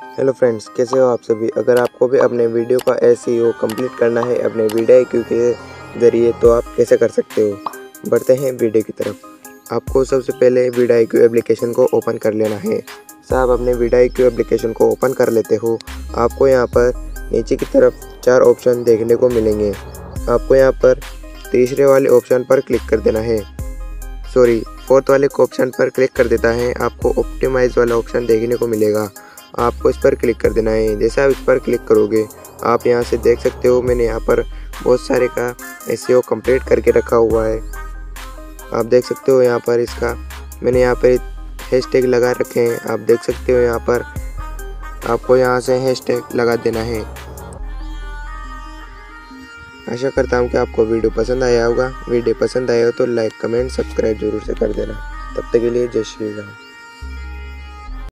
Hello friends, कैसे हो आप सभी। अगर आपको भी अपने वीडियो का एसईओ कंप्लीट करना है अपने वीडियो के ज़रिए तो आप कैसे कर सकते हो। बढ़ते हैं वीडियो की तरफ। आपको सबसे पहले वीडियो एप्लीकेशन को ओपन कर लेना है। साहब अपने वीडियो एप्लीकेशन को ओपन कर लेते हो। आपको यहाँ पर नीचे की तरफ 4 ऑप्शन देखने को मिलेंगे। आपको यहाँ पर तीसरे वाले ऑप्शन पर क्लिक कर देना है। फोर्थ वाले ऑप्शन पर क्लिक कर देता है। आपको ऑप्टिमाइज वाला ऑप्शन देखने को मिलेगा। आपको इस पर क्लिक कर देना है। जैसे आप इस पर क्लिक करोगे आप यहाँ से देख सकते हो मैंने यहाँ पर बहुत सारे का एसईओ कंप्लीट करके रखा हुआ है। आप देख सकते हो यहाँ पर इसका मैंने यहाँ पर हैशटैग लगा रखे हैं। आप देख सकते हो यहाँ पर आपको यहाँ से हैशटैग लगा देना है। आशा करता हूँ कि आपको वीडियो पसंद आया होगा। वीडियो पसंद आया हो तो लाइक कमेंट सब्सक्राइब जरूर से कर देना। तब तक के लिए जय श्री राम।